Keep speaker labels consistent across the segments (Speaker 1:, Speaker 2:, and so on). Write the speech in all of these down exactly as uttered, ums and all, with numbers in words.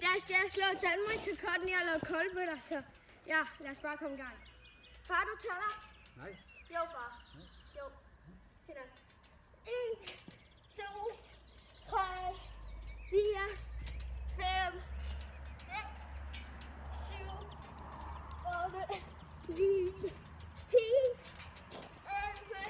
Speaker 1: dag skal jeg slå Danmarks rekord i at lave koldbøtter, så ja, lad os bare komme i gang. Far, du tæller?
Speaker 2: Nej.
Speaker 1: Jo, far. Nej. Jo. Sådan. en, to, tre, fire, fem, seks, syv, otte, ni, ti, elleve,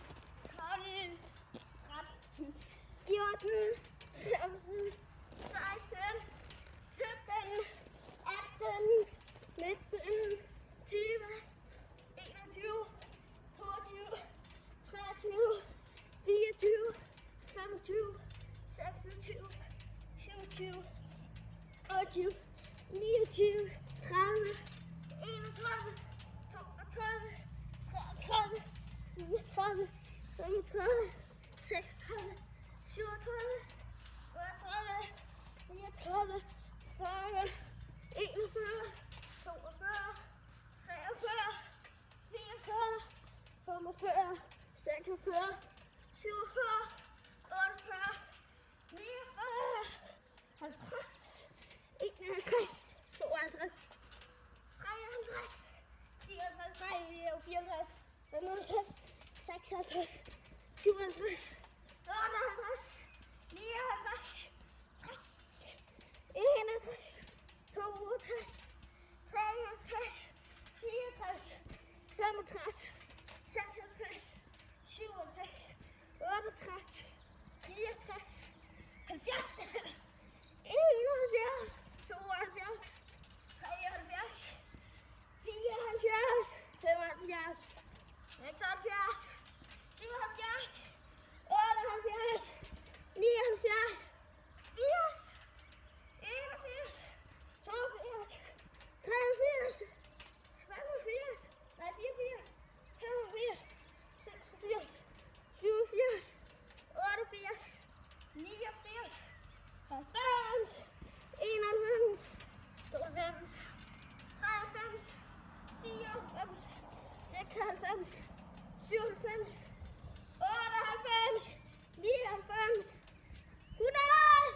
Speaker 1: tolv, tretten, fjorten, femten, seksten, sytten, atten, nitten, tyve, enogtyve, toogtyve, treogtyve, fireogtyve, femogtyve, seksogtyve, syvogtyve, otteogtyve, niogtyve, tredive, enogtredive, toogtredive, treogtredive, fireogtredive, femogtredive, seksogtredive, syvogtredive, otteogtredive, niogtredive, fyrre, enogfyrre, toogfyrre, treogfyrre, fireogfyrre, femogfyrre, seksogfyrre, syvogfyrre, otteogfyrre, niogfyrre, halvtreds, enoghalvtreds, tooghalvtreds, treoghalvtreds, fireoghalvtreds, nej, det er jo fireoghalvtreds, femoghalvtreds, seksoghalvtreds, syvoghalvtreds, otteoghalvtreds, nioghalvtreds, tres, enoghalvtreds, tooghalvtreds, treoghalvtreds, fireoghalvtreds, femoghalvtreds, seksoghalvtreds, syvoghalvtreds, otteoghalvtreds, nioghalvtreds, halvfjerds, enoghalvfjerds, tooghalvfjerds, treoghalvfjerds, fireoghalvfjerds, femoghalvfjerds, seksoghalvfjerds, syvoghalvfjerds, otteoghalvfjerds, nioghalvfjerds, firs, enogfirs, toogfirs, treogfirs, femogfirs, nej, fireogfirs, femogfirs, seksogfirs, syvogfirs, otteogfirs, niogfirs, halvfems, enoghalvfems, tooghalvfems, treoghalvfems, fireoghalvfems, seksoghalvfems, syvoghalvfems, otteoghalvfems, nioghalvfems, hundrede,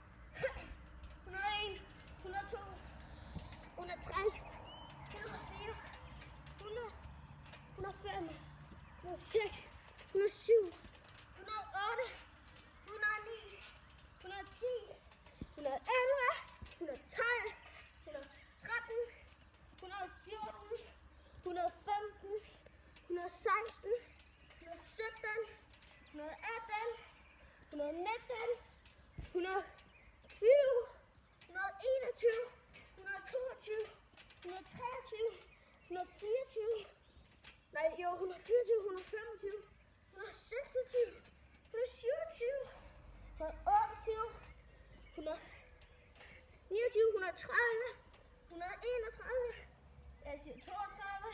Speaker 1: hundrede og en, hundrede og to, hundrede og tre, hundrede og fire, hundrede, hundrede og fem, hundrede og seks, hundrede og syv, hundrede og otte, hundrede og ni, hundrede og ti, hundrede og elleve, hundrede og tolv, hundrede og tretten, hundrede og fjorten, hundrede og femten, hundrede og seksten, hundrede og sytten, hundrede og atten, hundrede og nitten, hundrede og tyve, hundrede og enogtyve, hundrede og toogtyve, hundrede og treogtyve, hundrede og fireogtyve, nej, jo, hundrede og fireogtyve, hundrede og femogtyve, hundrede og seksogtyve, hundrede og syvogtyve, hundrede og otteogtyve, hundrede og niogtyve, hundrede og tredive, hundrede og enogtredive, jeg siger toogtredive,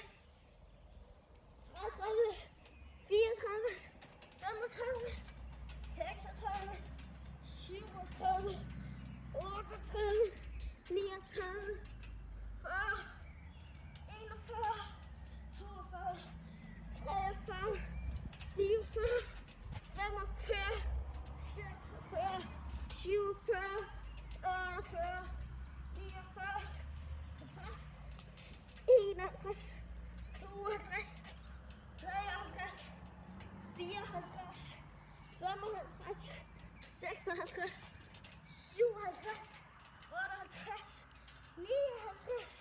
Speaker 1: treogtredive, fireogtredive, femogtredive, seksogtredive, syvogtredive, otteogtredive, niogtredive, fyrre, enogfyrre, toogfyrre, treogfyrre, fireogfyrre, femogfyrre, seksogfyrre, syvogfyrre, otteogfyrre, niogfyrre, halvtreds, enoghalvtreds, tooghalvtreds, treoghalvtreds, fireoghalvtreds, femoghalvtreds, seksoghalvtreds, syvoghalvtreds, otteoghalvtreds, nioghalvtreds,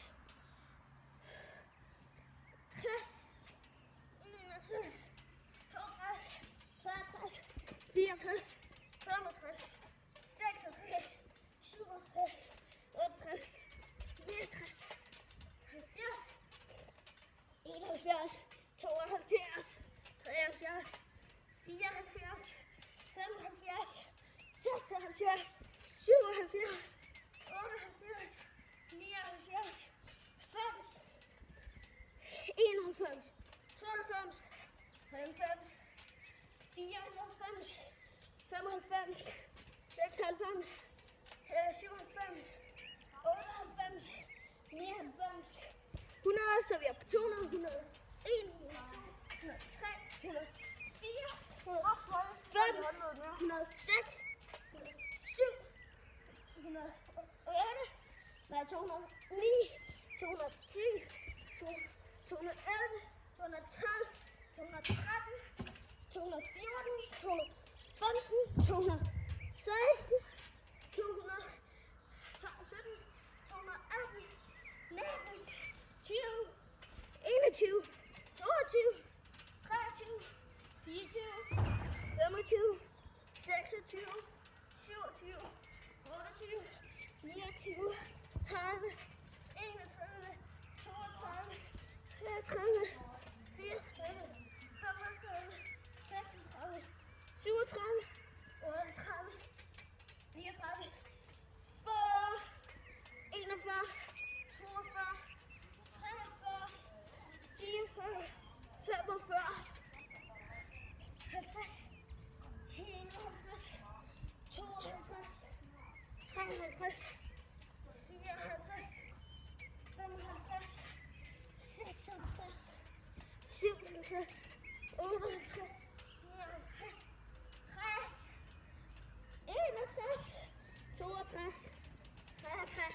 Speaker 1: tres, enogtres, toogtres, treogtres, fireogtres, femogtres, seksogtres, syvogtres, otteogtres, niogtres, halvfjerds, enoghalvfjerds, tooghalvfjerds, treoghalvfjerds, fireoghalvfjerds, femoghalvfjerds, seksoghalvfjerds, syvoghalvfjerds, otteoghalvfjerds, nioghalvfjerds, halvfems, enoghalvfems, tooghalvfems, treoghalvfems, fireoghalvfems, femoghalvfems, seksoghalvfems, syvoghalvfems, otteoghalvfems, nioghalvfems, hundrede, så vi er på to hundrede, hundrede og en, hundrede og to, hundrede og tre, hundrede og fire, hundrede og fem, hundrede og seks, hundrede og syv, hundrede og otte, Nej, to hundrede og ni, to hundrede og ti, to hundrede og elleve, to hundrede og tolv, to hundrede og tretten, to hundrede og fjorten, to hundrede og femten, to hundrede og seksten, to hundrede og sytten, to hundrede og atten, nitten, tyve, enogtyve, toogtyve, treogtyve, fireogtyve, femogtyve, seksogtyve, syvogtyve, otteogtyve, niogtyve, tredive, enogtredive, toogtredive, treogtredive, fireogtredive, femogtredive, seksogtredive, syvogtredive, otteogtredive, niogtredive, fyrre, enogfyrre, toogfyrre, treogfyrre, fireogfyrre, femogfyrre, halvtreds, enoghalvtreds, tooghalvtreds, treoghalvtreds, fireoghalvtreds, femoghalvtreds, seksoghalvtreds, syvoghalvtreds, otteoghalvtreds, nioghalvtreds, tres, enogtres, toogtres, treogtres,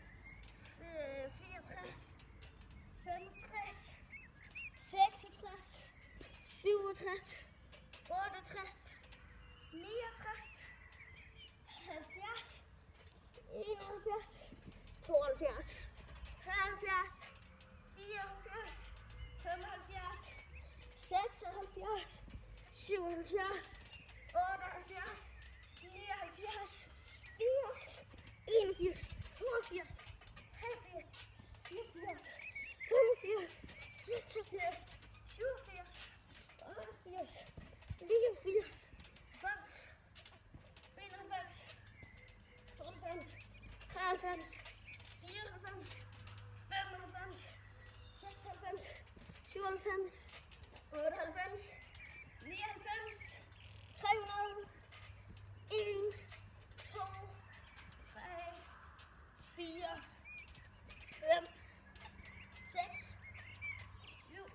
Speaker 1: fireogtres, femogtres, seksogtres, syvogtres, otteogtres, niogtres, halvfjerds, enoghalvfjerds, tooghalvfjerds, treoghalvfjerds, fireoghalvfjerds, femoghalvfjerds, seksoghalvfjerds, syvoghalvfjerds, otteoghalvfjerds, nioghalvfjerds, firs, enogfirs, toogfirs, halvfirs, fireogfirs, femogfirs, seksogfirs, syvogfirs, otteogfirs, niogfirs, halvfems, enoghalvfems, tooghalvfems, treoghalvfems, fireoghalvfems, femoghalvfems, seksoghalvfems, syvoghalvfems, otteoghalvfems, nioghalvfems, tre hundrede, en, to, tre, fire, fem, seks, syv,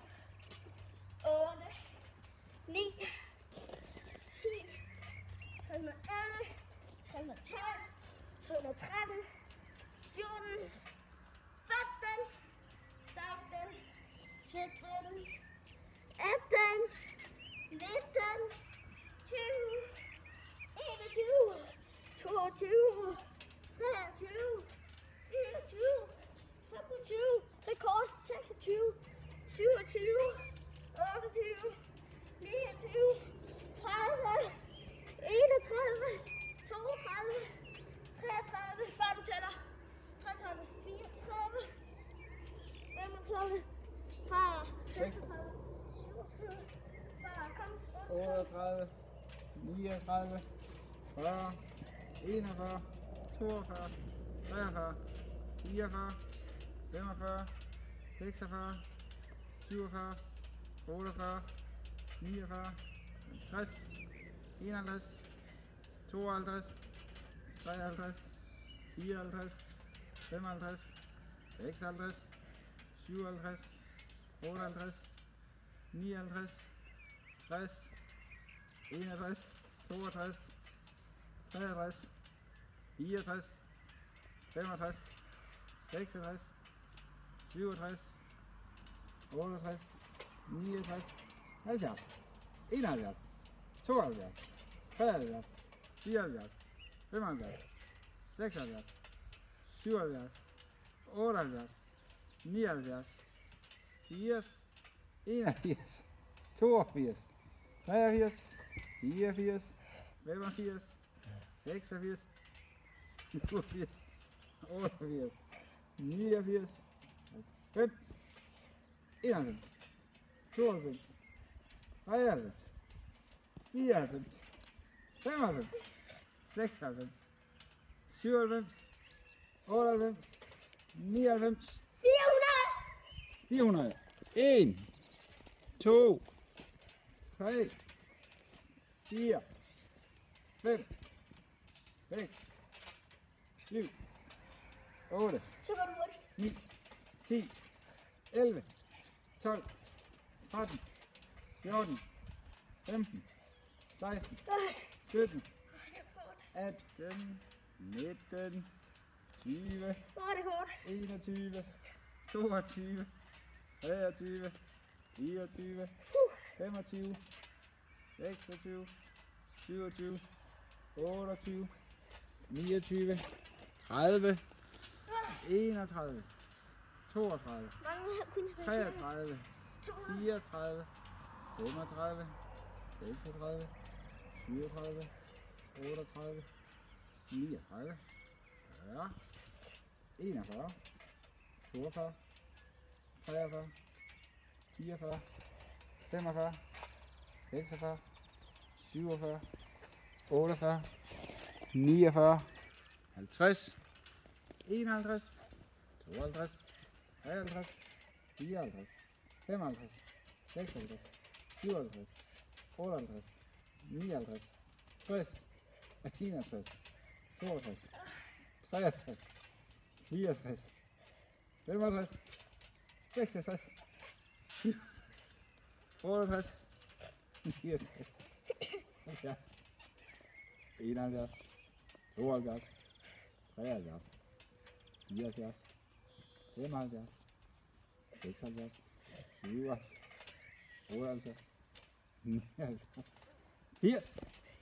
Speaker 1: otte, ni, ti, tre hundrede og elleve, tre hundrede og tolv, tre hundrede og tretten, fjorten, femten, seksten, sytten, atten, nitten, tyve, enogtyve, toogtyve, treogtyve, fireogtyve, femogtyve, rekord, seksogtyve, syvogtyve, otteogtyve, niogtyve, tredive, enogtredive, toogtredive, treogtredive, før du tæller, treogtredive, fireogtredive, femogtredive, fyrre, seksogtredive, syvogtredive, fyrre, kom,
Speaker 2: otteogtredive, niogtredive, fyrre, enogfyrre, toogfyrre, treogfyrre, fireogfyrre, femogfyrre, seksogfyrre, syvogfyrre, otteogfyrre, niogfyrre, halvtreds, enoghalvtreds, tooghalvtreds, treoghalvtreds, fireoghalvtreds, femoghalvtreds, seksoghalvtreds, syvoghalvtreds, otteoghalvtreds, nioghalvtreds, tres, enogtres, toogtres, treogtres, fireogtres, femogtres, seksogtres, syvogtres, otteogtres, niogtres, halvfjerds, enoghalvfjerds, tooghalvfjerds, treoghalvfjerds, fireoghalvfjerds, femoghalvfjerds, seksoghalvfjerds, syvoghalvfjerds, otteoghalvfjerds, nioghalvfjerds, firs, enogfirs, toogfirs, treogfirs, fireogfirs, femogfirs, seksogfirs, syvogfirs, otteogfirs, niogfirs, halvfems, enoghalvfems, tooghalvfems, treoghalvfems, fireoghalvfems, femoghalvfems, seksoghalvfems, syvoghalvfems, otteoghalvfems, nioghalvfems,
Speaker 1: fire hundrede,
Speaker 2: fire hundrede, en, to, tre, fire, fem, seks, syv, otte,
Speaker 1: så går du hurtigt.
Speaker 2: ni, ti, elleve, tolv, tretten, fjorten, femten, seksten, sytten, atten, nitten, tyve,
Speaker 1: Åh, rekord.
Speaker 2: enogtyve, toogtyve, treogtyve, fireogtyve, femogtyve, seksogtyve, syvogtyve, otteogtyve, niogtyve, tredive, enogtredive, toogtredive,
Speaker 1: Mange kunne
Speaker 2: treogtredive, fireogtredive, femogtredive, seksogtredive, syvogtredive, otteogtredive, niogtredive, fyrre, enogfyrre, toogfyrre, treogfyrre, fireogfyrre, femogfyrre, seksogfyrre, syvogfyrre, otteogfyrre, niogfyrre, halvtreds, enoghalvtreds, tooghalvtreds, treoghalvtreds, fireoghalvtreds, femoghalvtreds, seksoghalvtreds, syvoghalvtreds, otteoghalvtreds, nioghalvtreds, tres, enogtres, toogtres, treogtres, fireogtres, femogtres, seksogtres, otteogtres, niogtres, halvfjerds, enoghalvfjerds, tooghalvfjerds, treoghalvfjerds, fireoghalvfjerds, femoghalvfjerds, seksoghalvfjerds, syvoghalvfjerds, otteoghalvfjerds, nioghalvfjerds, firs,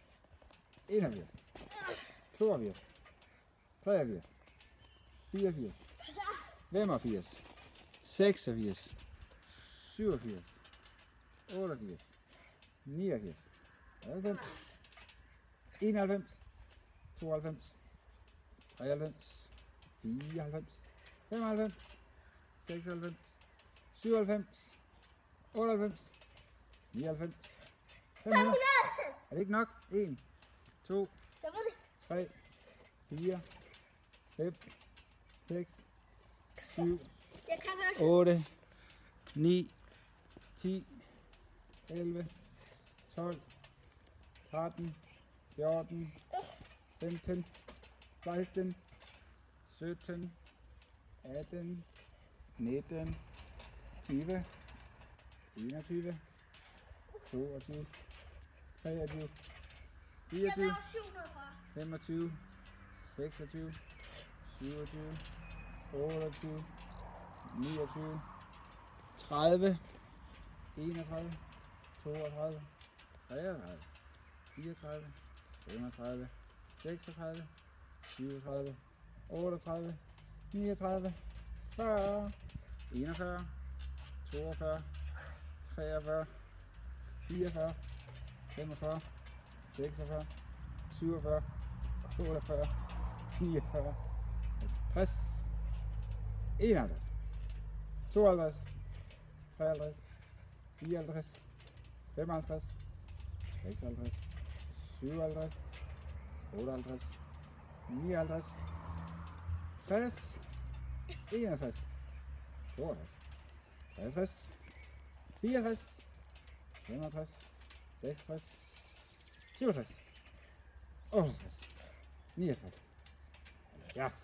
Speaker 2: enogfirs, toogfirs, treogfirs, fireogfirs, femogfirs, seksogfirs, syvogfirs, otteogfirs, niogfirs, halvfems, enoghalvfems, tooghalvfems, treoghalvfems, fireoghalvfems, femoghalvfems, seksoghalvfems, syvoghalvfems, otteoghalvfems, nioghalvfems, fem hundrede. Er det ikke nok? en, to, tre, fire, fem, seks, syv, otte, ni, ti, elleve, tolv, tretten, fjorten, femten, seksten, sytten, atten, nitten, tyve, enogtyve, toogtyve, treogtyve, fireogtyve, femogtyve, seksogtyve, syvogtyve, otteogtyve, niogtyve, tredive, enogtredive, toogtredive, treogtredive, fireogtredive, femogtredive, seksogtredive, syvogtredive, otteogtredive, niogtredive, fyrre, enogfyrre, toogfyrre, treogfyrre, fireogfyrre, femogfyrre, seksogfyrre, syvogfyrre, otteogfyrre, niogfyrre, halvtreds, enoghalvtreds, tooghalvtreds, treoghalvtreds, fireoghalvtreds, femoghalvtreds, seksoghalvtreds, syvoghalvtreds, otteoghalvtreds, nioghalvtreds, tres, enogtres, toogtres, treogtres, fireogtres, femogtres, seksogtres, syvogtres, otteogtres, niogtres, halvfjerds,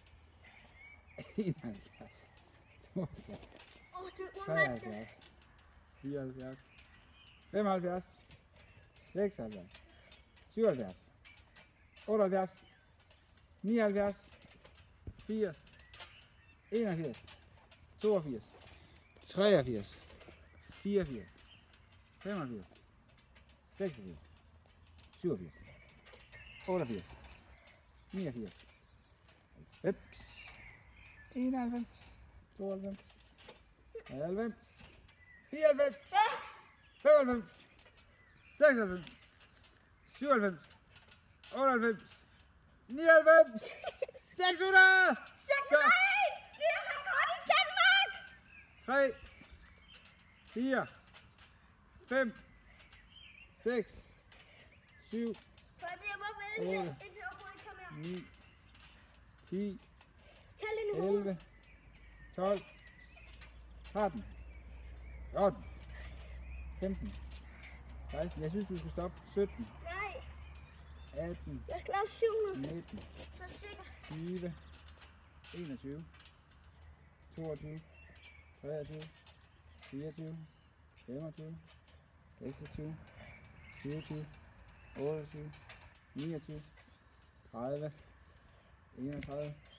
Speaker 2: enoghalvfjerds, tooghalvfjerds, treoghalvfjerds, fireoghalvfjerds, femoghalvfjerds, seksoghalvfjerds, syvoghalvfjerds, otteoghalvfjerds, nioghalvfjerds, firs, enogfirs, toogfirs, treogfirs, fireogfirs, femogfirs, seksogfirs, syvogfirs, otteogfirs, niogfirs, halvfems, enoghalvfems, tooghalvfems, treoghalvfems, fireoghalvfems, femoghalvfems, seksoghalvfems, syvoghalvfems, otteoghalvfems, nioghalvfems, seks hundrede!
Speaker 1: seks hundrede! Vi er rekord i Danmark!
Speaker 2: tre, fire, fem, seks, syv,
Speaker 1: For det er bare vælge
Speaker 2: otte,
Speaker 1: indtil overhovedet kommer her.
Speaker 2: ni, ti,
Speaker 1: Tag lidt i hovedet.
Speaker 2: elleve, tolv, tretten, fjorten, femten, seksten. Jeg synes, du skal stoppe. sytten,
Speaker 1: Nej,
Speaker 2: atten,
Speaker 1: jeg skal lave syv hundrede.
Speaker 2: nitten,
Speaker 1: Så sikker.
Speaker 2: tyve, enogtyve, toogtyve, treogtyve, fireogtyve, femogtyve, seksogtyve, syvogtyve, otteogtyve, niogtyve, tredive, enogtredive,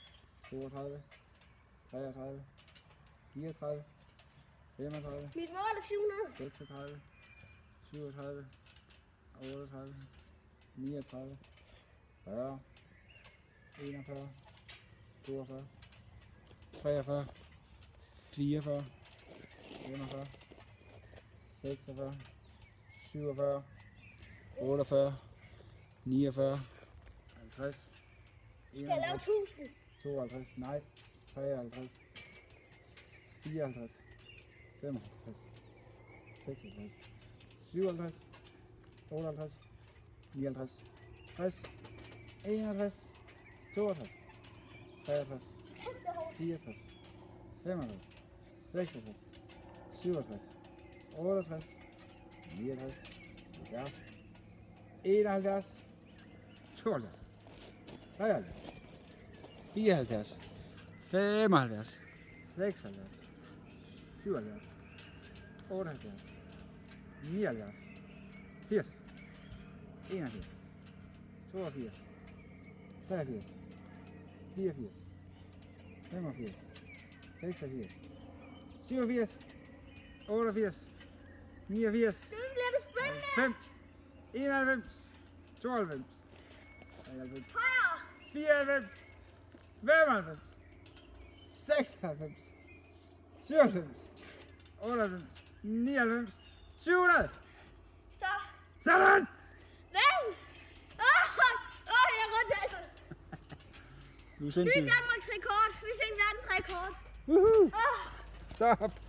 Speaker 2: toogtredive, treogtredive, fireogtredive, femogtredive,
Speaker 1: Mit mål er syv hundrede.
Speaker 2: seksogtredive, syvogtredive, otteogtredive, niogtredive, fyrre, enogfyrre, toogfyrre, treogfyrre, fireogfyrre, femogfyrre, seksogfyrre, syvogfyrre, otteogfyrre, niogfyrre, halvtreds,
Speaker 1: Skal jeg lave tusind?
Speaker 2: tooghalvtreds, nej, treoghalvtreds, fireoghalvtreds, femoghalvtreds, seksoghalvtreds, syvoghalvtreds, otteoghalvtreds, nioghalvtreds, tres, enoghalvtreds, tooghalvtreds, treoghalvtreds, fireoghalvtreds, femoghalvtreds, seksoghalvtreds, syvoghalvtreds, otteoghalvtreds, nioghalvtreds, halvfjerds, enoghalvfjerds, tooghalvfjerds, treoghalvfjerds, fireoghalvfjerds, femoghalvfjerds, seksoghalvfjerds, syvoghalvfjerds, otteoghalvfjerds, nioghalvfjerds, firs, enogfirs, toogfirs, treogfirs, fireogfirs, femogfirs, seksogfirs, syvogfirs, otteogfirs, niogfirs,
Speaker 1: Nu bliver det spændende.
Speaker 2: halvfems, enoghalvfems, tooghalvfems, treoghalvfems,
Speaker 1: Højere.
Speaker 2: fireoghalvfems, femoghalvfems, seksoghalvfems, syvoghalvfems, otteoghalvfems, nioghalvfems, syv hundrede.
Speaker 1: Stop.
Speaker 2: Sådan!
Speaker 1: Vand. Åh, åh, jeg er rundt altså.
Speaker 2: Du er
Speaker 1: Ny
Speaker 2: sindssyg.
Speaker 1: Danmarks rekord. Vi ser verdens rekord.
Speaker 2: Woohoo!
Speaker 1: Åh.
Speaker 2: Stop!